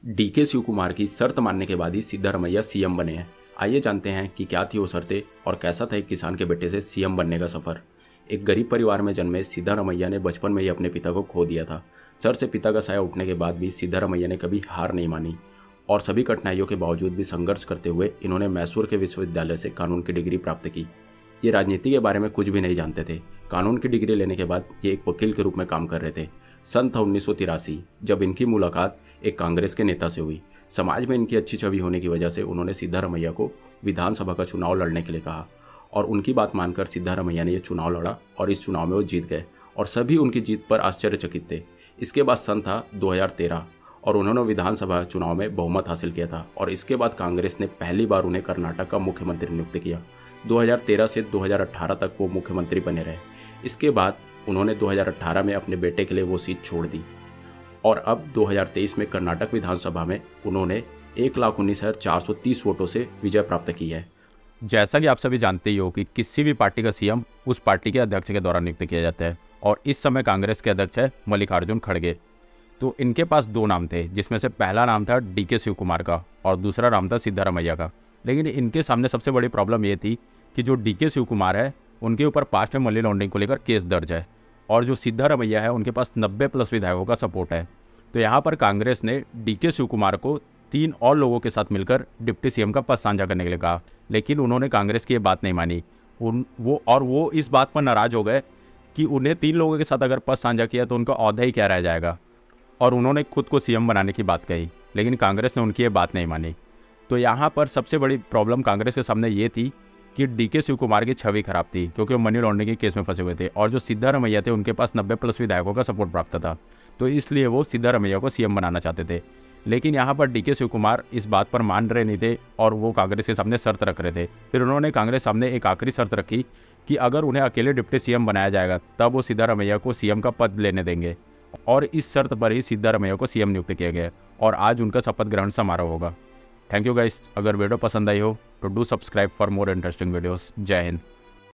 DK Shiv Kumar की शर्त मानने के बाद ही सिद्धारमैया सीएम बने हैं। आइए जानते हैं कि क्या थी वो शर्तें और कैसा था एक किसान के बेटे से सीएम बनने का सफर। एक गरीब परिवार में जन्मे सिद्धारमैया ने बचपन में ही अपने पिता को खो दिया था। सर से पिता का साया उठने के बाद भी सिद्धारमैया ने कभी हार नहीं मानी और सभी कठिनाइयों के बावजूद भी संघर्ष करते हुए इन्होंने मैसूर के विश्वविद्यालय से कानून की डिग्री प्राप्त की। ये राजनीति के बारे में कुछ भी नहीं जानते थे। कानून की डिग्री लेने के बाद ये एक वकील के रूप में काम कर रहे थे। सन था 1983 जब इनकी मुलाकात एक कांग्रेस के नेता से हुई। समाज में इनकी अच्छी छवि होने की वजह से उन्होंने सिद्धारमैया को विधानसभा का चुनाव लड़ने के लिए कहा और उनकी बात मानकर सिद्धारमैया ने यह चुनाव लड़ा और इस चुनाव में वो जीत गए और सभी उनकी जीत पर आश्चर्यचकित थे। इसके बाद सन था 2013 और उन्होंने विधानसभा चुनाव में बहुमत हासिल किया था और इसके बाद कांग्रेस ने पहली बार उन्हें कर्नाटक का मुख्यमंत्री नियुक्त किया। 2013 से 2018 तक वो मुख्यमंत्री बने रहे। इसके बाद उन्होंने 2018 में अपने बेटे के लिए वो सीट छोड़ दी और अब 2023 में कर्नाटक विधानसभा में उन्होंने 1,19,430 वोटों से विजय प्राप्त की है। जैसा कि आप सभी जानते ही हो कि किसी भी पार्टी का सीएम उस पार्टी के अध्यक्ष के द्वारा नियुक्त किया जाता है और इस समय कांग्रेस के अध्यक्ष है मल्लिकार्जुन खड़गे। तो इनके पास दो नाम थे, जिसमें से पहला नाम था डीके शिव कुमार का और दूसरा नाम था सिद्धारमैया का। लेकिन इनके सामने सबसे बड़ी प्रॉब्लम ये थी कि जो डीके शिव कुमार है उनके ऊपर पास्ट में मनी लॉन्ड्रिंग को लेकर केस दर्ज है और जो सिद्धारमैया है उनके पास 90+ विधायकों का सपोर्ट है। तो यहाँ पर कांग्रेस ने डीके शिव कुमार को 3 और लोगों के साथ मिलकर डिप्टी सीएम का पद साझा करने के लिए कहा, लेकिन उन्होंने कांग्रेस की ये बात नहीं मानी। वो इस बात पर नाराज हो गए कि उन्हें 3 लोगों के साथ अगर पद साझा किया तो उनका ओहदा ही क्या रह जाएगा और उन्होंने खुद को सीएम बनाने की बात कही, लेकिन कांग्रेस ने उनकी ये बात नहीं मानी। तो यहाँ पर सबसे बड़ी प्रॉब्लम कांग्रेस के सामने ये थी कि डीके शिव कुमार की छवि खराब थी क्योंकि वो मनी लॉन्ड्रिंग के केस में फंसे हुए थे और जो सिद्धारमैया थे उनके पास 90+ विधायकों का सपोर्ट प्राप्त था। तो इसलिए वो सिद्धारमैया को सीएम बनाना चाहते थे। लेकिन यहाँ पर डीके शिव कुमार इस बात पर मान रहे नहीं थे और वो कांग्रेस के सामने शर्त रख रहे थे। फिर उन्होंने कांग्रेस सामने एक आखिरी शर्त रखी कि अगर उन्हें अकेले डिप्टी सीएम बनाया जाएगा तब वो सिद्धारमैया को सीएम का पद लेने देंगे और इस शर्त पर ही सिद्धारमैया को सीएम नियुक्त किया गया और आज उनका शपथ ग्रहण समारोह होगा। Thank you guys. अगर वीडियो पसंद आई हो तो do subscribe for more interesting videos. जय हिंद।